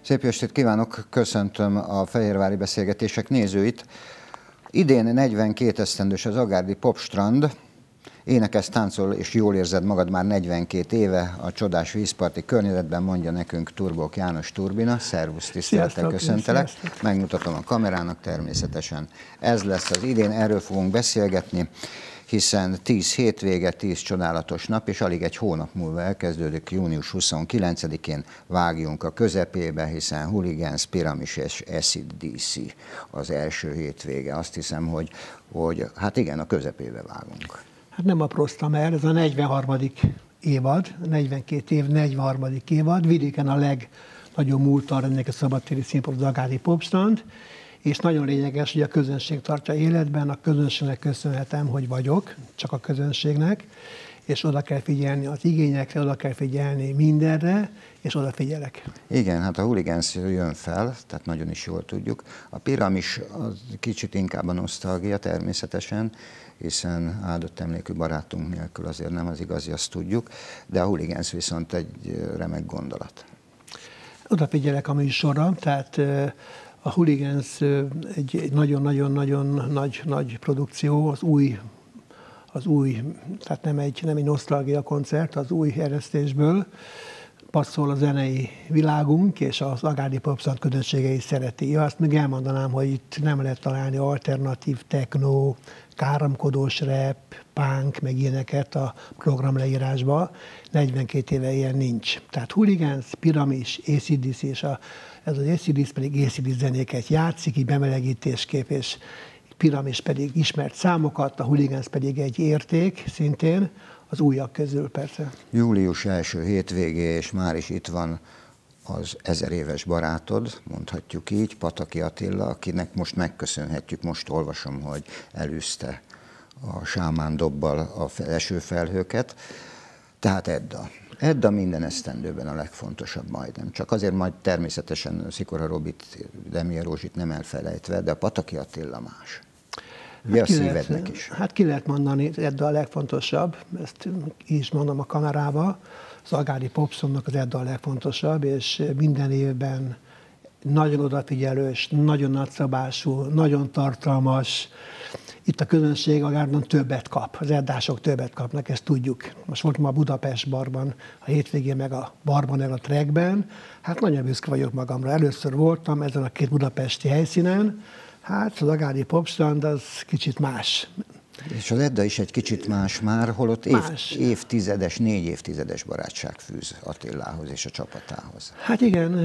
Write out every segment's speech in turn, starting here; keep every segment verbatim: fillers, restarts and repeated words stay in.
Szép estét kívánok, köszöntöm a Fehérvári Beszélgetések nézőit. Idén negyvenkét esztendős az Agárdi Popstrand. Énekes, táncol és jól érzed magad már negyvenkét éve a csodás vízparti környezetben, mondja nekünk Turbók János Turbina. Szervusz, tisztelettel köszöntelek. Sziasztok. Megmutatom a kamerának természetesen. Ez lesz az idén, erről fogunk beszélgetni, hiszen tíz hétvége, tíz csodálatos nap, és alig egy hónap múlva elkezdődik, június huszonkilencedikén vágjunk a közepébe, hiszen Hooligans, Piramis és Acid dé cé az első hétvége. Azt hiszem, hogy, hogy hát igen, a közepébe vágunk. Hát nem apróztam el, ez a negyvenharmadik évad, negyvenkét év, negyvenharmadik évad, vidéken a legnagyobb múltal ennek a szabadtéri színpad az Agárdi Popstrand, és nagyon lényeges, hogy a közönség tartja életben, a közönségnek köszönhetem, hogy vagyok, csak a közönségnek, és oda kell figyelni az igényekre, oda kell figyelni mindenre, és odafigyelek. Igen, hát a Hooligans jön fel, tehát nagyon is jól tudjuk. A Piramis az kicsit inkább a nosztalgia természetesen, hiszen áldott emlékű barátunk nélkül azért nem az igazi, azt tudjuk, de a Hooligans viszont egy remek gondolat. Odafigyelek a műsorra, tehát a Hooligans egy nagyon-nagyon-nagyon nagy, nagy produkció, az új, az új, tehát nem egy, nem egy nosztalgia koncert, az új eresztésből passzol a zenei világunk, és az Agárdi Popstrand közönsége is szereti. Ja, azt még elmondanám, hogy itt nem lehet találni alternatív techno, káromkodós rap, punk, meg ilyeneket a programleírásba. negyvenkét éve ilyen nincs. Tehát Hooligans, Piramis, á cé dé cé, és a, ez az á cé dé cé pedig á cé dé cé zenéket játszik, így bemelegítéskép, és Piramis pedig ismert számokat, a Hooligans pedig egy érték szintén, az újak közül persze. Július első hétvégé, és már is itt van az ezer éves barátod, mondhatjuk így, Pataki Attila, akinek most megköszönhetjük, most olvasom, hogy elűzte a sámán dobbal a esőfelhőket. Tehát Edda. Edda minden esztendőben a legfontosabb majdnem. Csak azért majd természetesen Szikora Robit, Demje Rózsit nem elfelejtve, de a Pataki Attila más. Hát, ki lehet, is. hát ki lehet mondani, Edda a legfontosabb, ezt is mondom a kamerába, az Agárdi Popstrandnak az Edda a legfontosabb, és minden évben nagyon odafigyelős, nagyon nagyszabású, nagyon tartalmas. Itt a közönség Agárdon többet kap, az eddások többet kapnak, ezt tudjuk. Most voltam a Budapest barban, a hétvégén meg a barban, meg a trackben. Hát nagyon büszke vagyok magamra. Először voltam ezen a két budapesti helyszínen. Hát az Agárdi Popstrand az kicsit más. És az Edda is egy kicsit más már, holott év, évtizedes, négy évtizedes barátság fűz Attilához és a csapatához. Hát igen,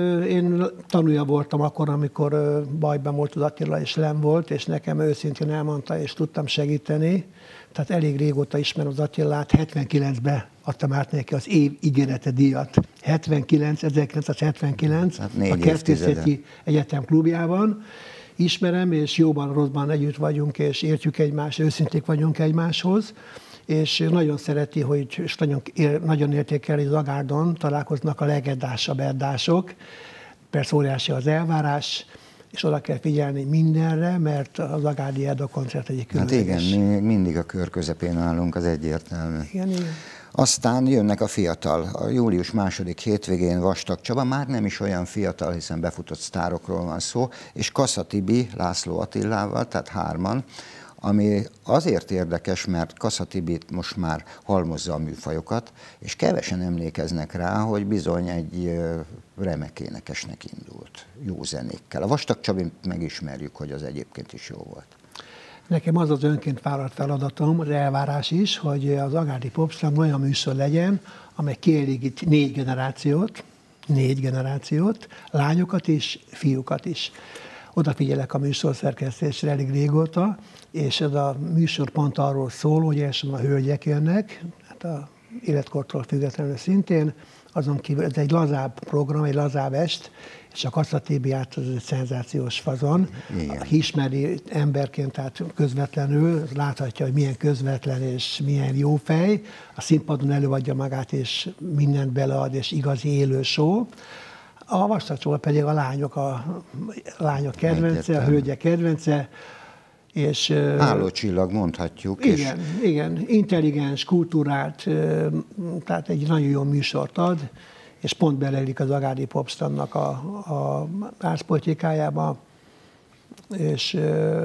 én tanulja voltam akkor, amikor bajban volt az Attila és len volt, és nekem őszintén elmondta, és tudtam segíteni. Tehát elég régóta ismerem az Attilát, hetvenkilencben adtam át neki az év ígérete díjat. hetvenkilenc, ezerkilencszázhetvenkilenc, hát a Kertészeti Egyetem klubjában. Ismerem, és jóban, rosszban együtt vagyunk, és értjük egymást, őszinték vagyunk egymáshoz, és nagyon szereti, hogy és nagyon, nagyon értékeli, hogy az Agárdon találkoznak a legeddásabb eddások. Persze óriási az elvárás, és oda kell figyelni mindenre, mert az Agárdi Edda koncert egyik különleges. Hát igen, mi mindig a kör közepén állunk, az egyértelmű. Igen, igen. Aztán jönnek a fiatal. A július második hétvégén Vastag Csaba már nem is olyan fiatal, hiszen befutott sztárokról van szó, és Kassa Tibi, László Attilával, tehát hárman, ami azért érdekes, mert Kassa Tibi most már halmozza a műfajokat, és kevesen emlékeznek rá, hogy bizony egy remek énekesnek indult, jó zenékkel. A Vastag Csabint megismerjük, hogy az egyébként is jó volt. Nekem az az önként vállalt feladatom, az elvárás is, hogy az Agárdi Popstrand olyan műsor legyen, amely kielégít négy generációt, négy generációt, lányokat is, fiúkat is. Odafigyelek a műsorszerkesztésre elég régóta, és ez a műsor pont arról szól, hogy elsősorban a hölgyek jönnek, hát a életkortól függetlenül szintén, azon kívül ez egy lazább program, egy lazább est, és a Kassa Tibiát az egy szenzációs fazon. Igen. Aki ismeri emberként, tehát közvetlenül, láthatja, hogy milyen közvetlen és milyen jó fej. A színpadon előadja magát, és mindent belead, és igazi élő show. A Vastag Csaba pedig a lányok, a lányok kedvence, a hölgyek kedvence. És, állócsillag mondhatjuk. Igen, és... igen, intelligens, kultúrált, tehát egy nagyon jó műsort ad, és pont beleillik az Agárdi Popstrandnak a, a árszpolitikájába, és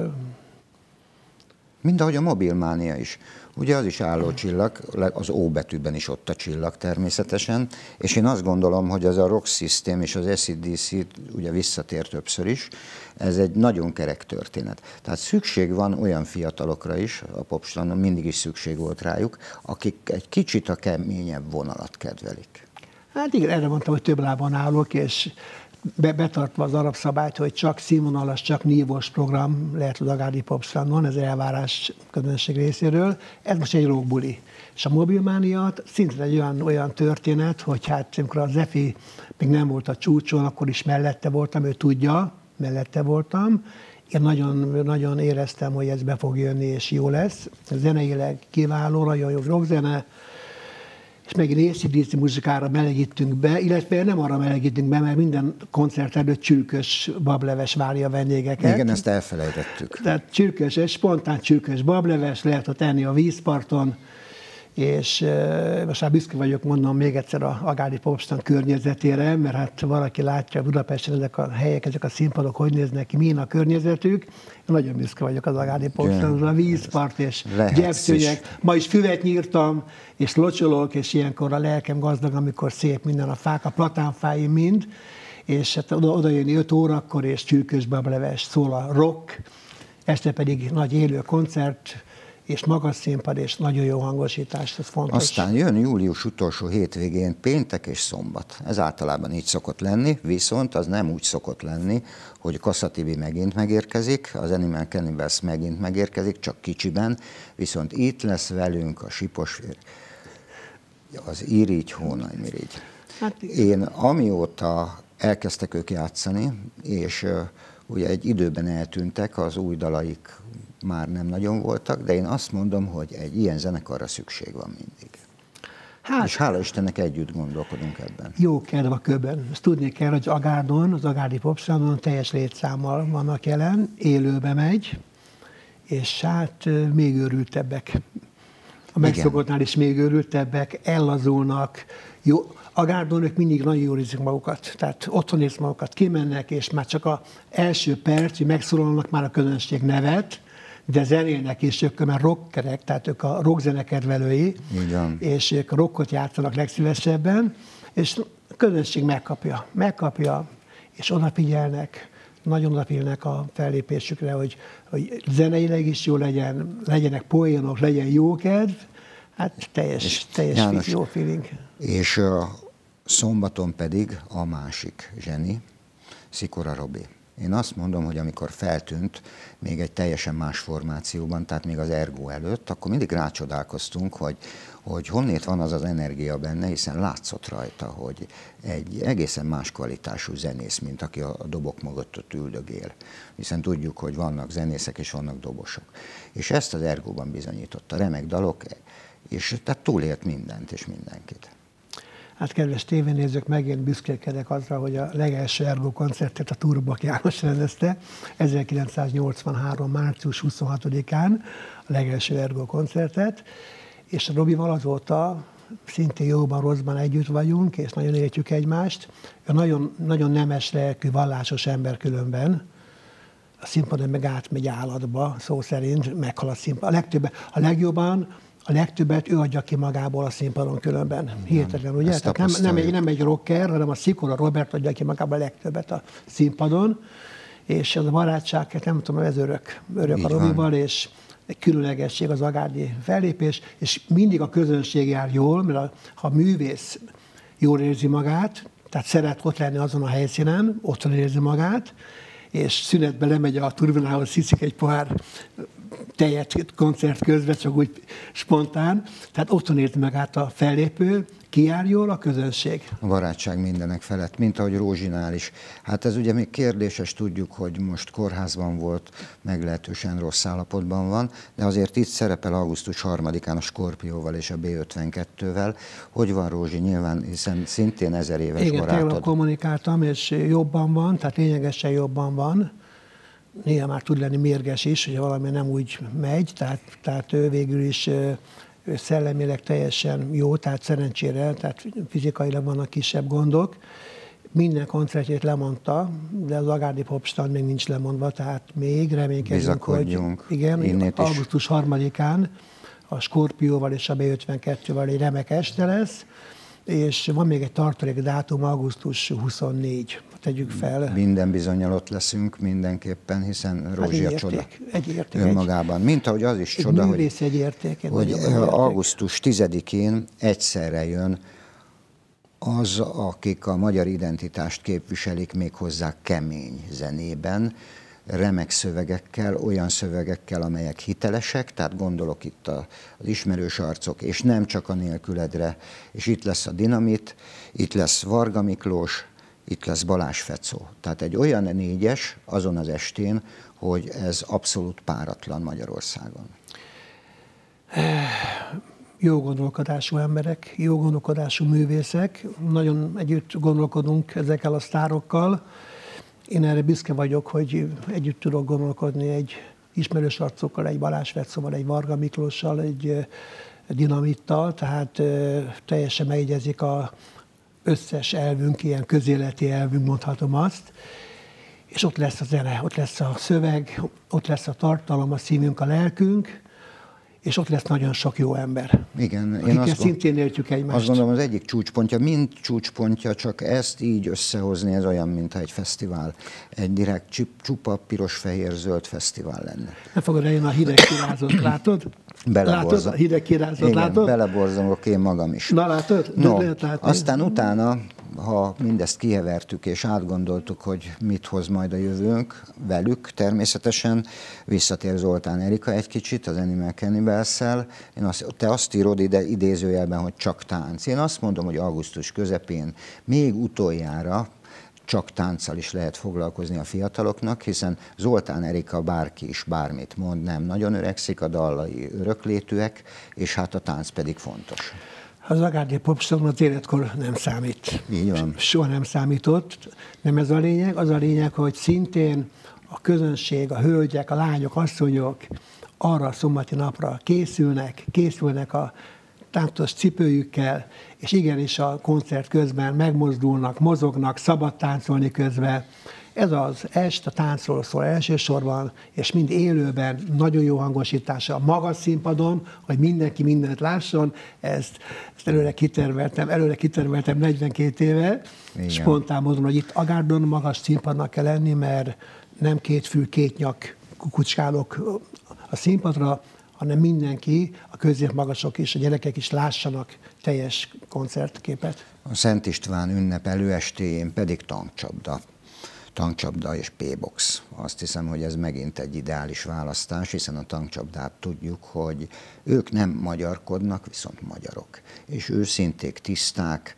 mind ahogy a mobilmánia is. Ugye az is álló csillag, az O betűben is ott a csillag természetesen, és én azt gondolom, hogy az a Rock System és az á cé dé cé ugye visszatér többször is, ez egy nagyon kerek történet. Tehát szükség van olyan fiatalokra is, a Popstrandon mindig is szükség volt rájuk, akik egy kicsit a keményebb vonalat kedvelik. Hát igen, erre mondtam, hogy több lábon állok, és Be, betartva az arab szabályt, hogy csak színvonalas, csak nívós program lehet az Agárdi Popstrandon, ez elvárás közönség részéről. Ez most egy rockbuli. És a mobilmánia szintén egy olyan, olyan történet, hogy hát amikor az Efi még nem volt a csúcson, akkor is mellette voltam, ő tudja, mellette voltam. Én nagyon, nagyon éreztem, hogy ez be fog jönni, és jó lesz. Zeneileg kiváló, nagyon jó rockzene, és megint á cé dé cé muzsikára melegítünk be, illetve nem arra melegítünk be, mert minden koncert előtt csülkös bableves várja a vendégeket. Igen, ezt elfelejtettük. Tehát csülkös, egy spontán csülkös bableves, lehet ott enni a vízparton, és e, most már büszke vagyok, mondom még egyszer a Agárdi Popstrand környezetére, mert hát valaki látja Budapesten ezek a helyek, ezek a színpadok, hogy néznek ki, milyen a környezetük. Én nagyon büszke vagyok az Agárdi Popstrandra, a vízpart és gyepszőnyeg. Ma is füvet nyírtam, és locsolok, és ilyenkor a lelkem gazdag, amikor szép minden a fák, a platánfái mind, és hát oda, oda jönni öt órakor, és csülkös bableves, szól a rock, este pedig nagy élő koncert, és magas színpad, és nagyon jó hangosítás, ez fontos. Aztán jön július utolsó hétvégén péntek és szombat. Ez általában így szokott lenni, viszont az nem úgy szokott lenni, hogy Kassa Tibi megint megérkezik, az Animal Cannibals megint megérkezik, csak kicsiben, viszont itt lesz velünk a Siposvér, az Irigy Hónajmirigy. Hát, én amióta elkezdtek ők játszani, és uh, ugye egy időben eltűntek, az új dalaik már nem nagyon voltak, de én azt mondom, hogy egy ilyen zenekarra szükség van mindig. Hát, és hála Istennek együtt gondolkodunk ebben. Jó kedv a köbben. Ezt tudni kell, hogy Agárdon, az Agárdi Popstrandon teljes létszámmal vannak jelen, élőbe megy, és hát még őrültebbek. A megszokottnál is még őrültebbek, ellazulnak. Jó, Agárdon ők mindig nagyon jól érzik magukat, tehát otthon érzik magukat, kimennek, és már csak az első perc, hogy megszólalnak, már a közönség nevet, de zenélnek is, ők már rockerek, tehát ők a rockzenekedvelői, és ők a rockot játszanak legszívesebben, és a közönség megkapja, megkapja, és odafigyelnek, nagyon odafigyelnek a fellépésükre, hogy, hogy zeneileg is jó legyen, legyenek poénok, legyen jó kedv, hát teljes, teljes János, jó feeling. És uh, szombaton pedig a másik zseni, Szikora Robi. Én azt mondom, hogy amikor feltűnt még egy teljesen más formációban, tehát még az Ergo előtt, akkor mindig rácsodálkoztunk, hogy, hogy honnét van az az energia benne, hiszen látszott rajta, hogy egy egészen más kvalitású zenész, mint aki a dobok mögött ott üldögél. Hiszen tudjuk, hogy vannak zenészek és vannak dobosok. És ezt az Ergóban bizonyította, remek dalok, és tehát túlélt mindent és mindenkit. Hát kedves tévénézők, megint büszkélkedek azra, hogy a legelső Ergo koncertet a Turbak János rendezte ezerkilencszáznyolcvanhárom. március huszonhatodikán, a legelső Ergo koncertet, és a Robival azóta szintén jóban, rosszban együtt vagyunk, és nagyon értjük egymást. Ő nagyon, nagyon nemes lelkű, vallásos ember különben, a színpadon meg átmegy állatba, szó szerint meghal a színpad. A legtöbb, a legjobban, a legtöbbet ő adja ki magából a színpadon különben. Hihetetlen, ugye? Tehát nem, nem, egy, nem egy rocker, hanem a Szikora Robert adja ki magából a legtöbbet a színpadon, és az a barátság, nem tudom, ez örök, örök a Robival, és egy különlegesség az agárdi fellépés, és mindig a közönség jár jól, mert a, ha a művész jól érzi magát, tehát szeret ott lenni azon a helyszínen, otthon érzi magát, és szünetbe lemegy a turbinához, hiszik egy pohár tejet koncert közben, csak úgy spontán. Tehát otthon érzi magát a fellépő, kijár jól a közönség. A barátság mindenek felett, mint ahogy Rózsinál is. Hát ez ugye még kérdéses, tudjuk, hogy most kórházban volt, meglehetősen rossz állapotban van, de azért itt szerepel augusztus harmadikán a Skorpióval és a bé ötvenkettővel. Hogy van Rózsi? Nyilván, hiszen szintén ezer éves Igen, barátod. Igen, kommunikáltam, és jobban van, tehát lényegesen jobban van. Néha már tud lenni mérges is, hogy valami nem úgy megy, tehát, tehát ő végül is szellemileg teljesen jó, tehát szerencsére, tehát fizikailag vannak kisebb gondok. Minden koncertjét lemondta, de az Agárdi Popstrand még nincs lemondva, tehát még reménykedünk, hogy igen, augusztus harmadikán a Skorpióval és a bé ötvenkettővel egy remek este lesz, és van még egy tartalék dátum, augusztus huszonnégy. Tegyük fel. Minden bizonnyal ott leszünk mindenképpen, hiszen Rózsi hát a csoda egy érték, önmagában. Mint ahogy az is egy csoda, művész, hogy, egy érték, egy hogy augusztus tizedikén egyszerre jön az, akik a magyar identitást képviselik méghozzá kemény zenében, remek szövegekkel, olyan szövegekkel, amelyek hitelesek, tehát gondolok itt az ismerős arcok, és nem csak a nélküledre, és itt lesz a Dinamit, itt lesz Varga Miklós, itt lesz Balázs Fecó. Tehát egy olyan négyes azon az estén, hogy ez abszolút páratlan Magyarországon. Jó gondolkodású emberek, jó gondolkodású művészek, nagyon együtt gondolkodunk ezekkel a sztárokkal. Én erre büszke vagyok, hogy együtt tudok gondolkodni egy ismerős arcokkal, egy Balázs Fecóval, egy Varga Miklóssal, egy Dinamittal, tehát teljesen megegyezik a összes elvünk, ilyen közéleti elvünk, mondhatom azt. És ott lesz a zene, ott lesz a szöveg, ott lesz a tartalom, a szívünk, a lelkünk, és ott lesz nagyon sok jó ember. Igen, én akikkel azt szintén értjük egymást. Azt gondolom, az egyik csúcspontja, mind csúcspontja, csak ezt így összehozni, ez olyan, mintha egy fesztivál. Egy direkt csupa piros-fehér-zöld fesztivál lenne. Nem fogod eljönni a hideg kirázott, látod? Látod? A hideg kirázott, látod? Beleborzongok én magam is. Na látod? No, aztán utána, ha mindezt kihevertük és átgondoltuk, hogy mit hoz majd a jövőnk velük, természetesen visszatér Zoltán Erika egy kicsit az Animal Cannibals-szel. Én azt, te azt írod ide idézőjelben, hogy csak tánc. Én azt mondom, hogy augusztus közepén még utoljára csak tánccal is lehet foglalkozni a fiataloknak, hiszen Zoltán Erika bárki is bármit mond, nem nagyon öregszik, a dallai öröklétűek, és hát a tánc pedig fontos. Az Agárdi Popstrand az életkor nem számít. Így van. Soha nem számított. Nem ez a lényeg. Az a lényeg, hogy szintén a közönség, a hölgyek, a lányok, asszonyok arra a szombati napra készülnek, készülnek a táncos cipőjükkel, és igenis a koncert közben megmozdulnak, mozognak, szabad táncolni közben. Ez az est a táncról szól elsősorban, és mind élőben, nagyon jó hangosítása, magas színpadon, hogy mindenki mindent lásson, ezt, ezt előre kiterveltem, előre kiterveltem negyvenkét éve, igen. Spontán módon, hogy itt Agárdon magas színpadnak kell lenni, mert nem két fül, két nyak kukucskálok a színpadra, hanem mindenki, a középmagasok is, a gyerekek is lássanak teljes koncertképet. A Szent István ünnep előestéjén pedig tankcsapda. Tankcsapda és P-box. Azt hiszem, hogy ez megint egy ideális választás, hiszen a tankcsapdát tudjuk, hogy ők nem magyarkodnak, viszont magyarok. És őszinték, tiszták,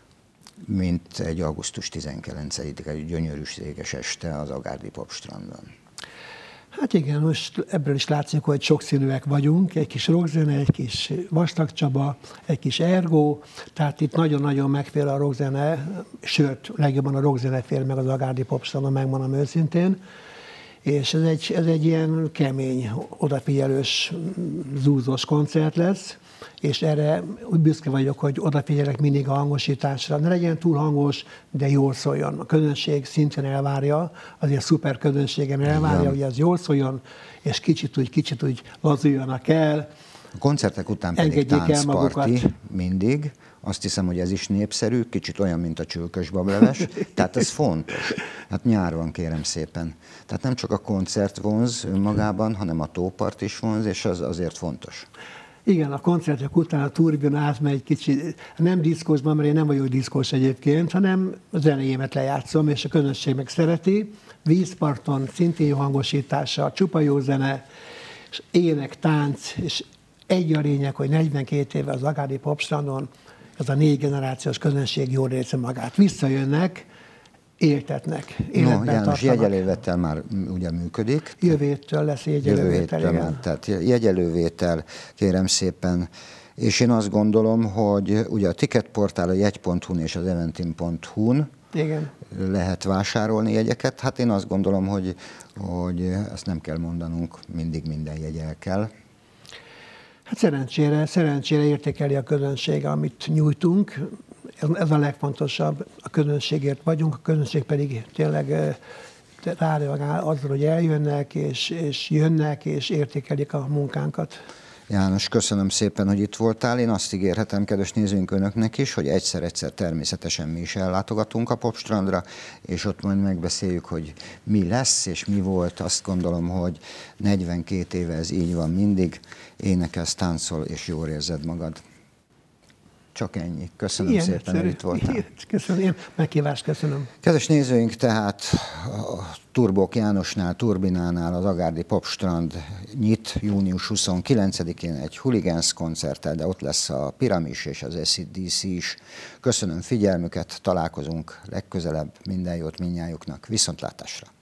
mint egy augusztus tizenkilencedike egy gyönyörűséges este az Agárdi Popstrandon. Hát igen, most ebből is látszik, hogy sokszínűek vagyunk, egy kis rockzene, egy kis Vastag Csaba, egy kis Ergo, tehát itt nagyon-nagyon megfér a rockzene, sőt, legjobban a rockzene fér meg az Agárdi Popstrandon, megmondom őszintén, és ez egy, ez egy ilyen kemény, odafigyelős, zúzós koncert lesz, és erre úgy büszke vagyok, hogy odafigyelek mindig a hangosításra. Ne legyen túl hangos, de jól szóljon. A közönség szintén elvárja, azért szuper közönségem elvárja, igen, hogy ez jól szóljon, és kicsit úgy, kicsit úgy lazuljanak el. A koncertek után pedig táncparti mindig. Azt hiszem, hogy ez is népszerű, kicsit olyan, mint a csülkös bableves. Tehát ez fontos. Hát nyár van, kérem szépen. Tehát nem csak a koncert vonz önmagában, hanem a tópart is vonz, és az azért fontos. Igen, a koncertek után a turbin átmegy kicsit, nem diszkósban, mert én nem vagyok diszkós egyébként, hanem a zenéjémet lejátszom, és a közönség meg szereti. Vízparton, szintén jó hangosítása, csupa jó zene, és ének, tánc, és egy a lényeg, hogy negyvenkét éve az Agárdi Popstrandon ez a négy generációs közönség jól érzi magát. Visszajönnek, éltetnek, életben no, János, tartanak. jegyelővétel már ugye működik. Jövőtől lesz jegyelővétel, Jövő igen. Tehát jegyelővétel, kérem szépen. És én azt gondolom, hogy ugye a Ticketportál, a jegy pont hu-n és az eventim pont hu-n igen, lehet vásárolni jegyeket. Hát én azt gondolom, hogy, hogy ezt nem kell mondanunk, mindig minden jegy el kell. Hát szerencsére, szerencsére értékeli a közönség, amit nyújtunk. Ez, ez a legfontosabb. A közönségért vagyunk, a közönség pedig tényleg ráreagál azzal, hogy eljönnek, és, és jönnek, és értékelik a munkánkat. János, köszönöm szépen, hogy itt voltál. Én azt ígérhetem, kedves nézőink, önöknek is, hogy egyszer-egyszer természetesen mi is ellátogatunk a Popstrandra, és ott majd megbeszéljük, hogy mi lesz és mi volt. Azt gondolom, hogy negyvenkét éve ez így van mindig. Énekelsz, táncol és jól érzed magad. Csak ennyi. Köszönöm Ilyen szépen, egyszerű. hogy itt voltál. Köszönöm, én meghívást köszönöm. Kedves nézőink, tehát a Turbók Jánosnál, Turbinánál az Agárdi Popstrand nyit június huszonkilencedikén egy Hooligans koncerttel, de ott lesz a Piramis és az á cé dé cé is. Köszönöm figyelmüket, találkozunk legközelebb, minden jót mindnyájuknak, viszontlátásra!